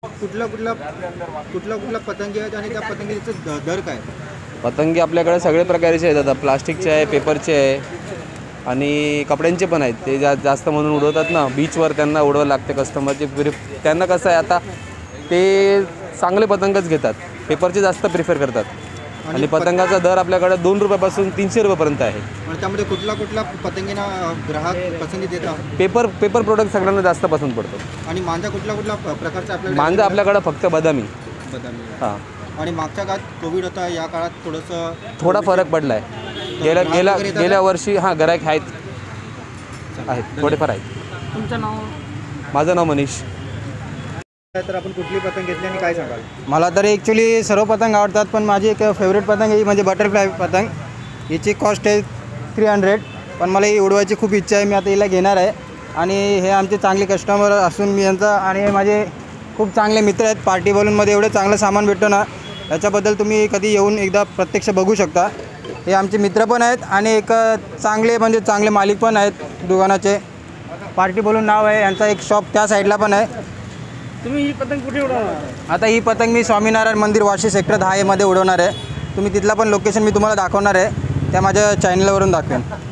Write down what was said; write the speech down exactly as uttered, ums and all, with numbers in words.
कुठला कुठला कुठला कुठला पतंगी आहेत आणि त्या पतंगीचं द दर काय? पतंगी आपल्याकडे सगळे प्रकारचे आहेत. आता प्लास्टिकचे आहे, पेपरचे आहे आणि कपड्यांचे पण आहेत. ते जा जास्त म्हणून उडवतात ना बीचवर, त्यांना उडवावं लागते कस्टमरचे प्रिफ त्यांना कसं आहे आता ते चांगले पतंगच घेतात, पेपरचे जास्त प्रिफर करतात. आणि पतंगाचा दर आपल्याकडे दोन रुपयापासून तीनशे रुपयापर्यंत आहे. आणि त्यामध्ये कुठला कुठला पतंगीना ग्राहक पसंती देतात? पेपर पेपर प्रोडक्ट सगळ्यांना जास्त पसंत पडतो. आणि मांजा कुठला कुठला प- प्रकारचा आपल्याकडे? मांजा आपल्याकडे फक्त बदामी. बदामी. हां, आणि मागच्या काळात कोविड होता, या काळात थोडंसं थोडा फरक पडला आहे. गेल्या गेल्या गेल्या वर्षी हां गिऱ्हाईक आहेत आहेत थोडेफार आहेत. तुमचं नाव? माझं नाव मनीष. तर आपण कुठली पतंग घेतली आणि काय सांगाल? मला तर ॲक्च्युली सर्व पतंग आवडतात, पण माझी एक फेवरेट पतंग ही म्हणजे बटरफ्लाय पतंग. हिची कॉस्ट आहे थ्री हंड्रेड, पण मला ही उडवायची खूप इच्छा आहे. मी आता हिला घेणार आहे. आणि हे आमचे चांगले कस्टमर असून मी यांचा आणि हे माझे खूप चांगले मित्र आहेत. पार्टी बलूनमध्ये एवढे चांगलं सामान भेटतं ना, त्याच्याबद्दल तुम्ही कधी येऊन एकदा प्रत्यक्ष बघू शकता. हे आमचे मित्र पण आहेत आणि एक चांगले म्हणजे चांगले मालिक पण आहेत दुकानाचे. पार्टी बलून नाव आहे यांचा. एक शॉप त्या साईडला पण आहे. तुम्ही ही पतंग कुठे उडवणार? आता ही पतंग मी स्वामीनारायण मंदिर वाशी सेक्टर दहा एमध्ये उडवणार आहे. तुम्ही तिथला पण लोकेशन मी तुम्हाला दाखवणार आहे, त्या माझ्या चॅनलवरून दाखवेन.